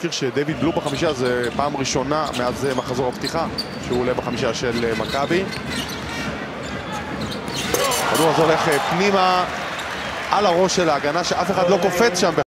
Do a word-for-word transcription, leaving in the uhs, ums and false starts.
נזכיר שדייוויד בלו בחמישה זה פעם ראשונה מאז מחזור הפתיחה שהוא עולה בחמישה של מכבי. הכדור הזה הולך פנימה על הראש של ההגנה שאף אחד לא קופץ שם.